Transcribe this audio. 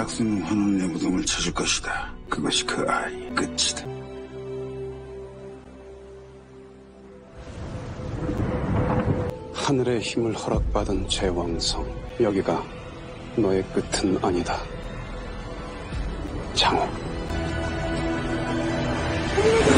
낙수는 환원 내 무덤을 찾을 것이다. 그것이 그 아이의 끝이다. 하늘의 힘을 허락받은 제왕성, 여기가 너의 끝은 아니다. 장욱.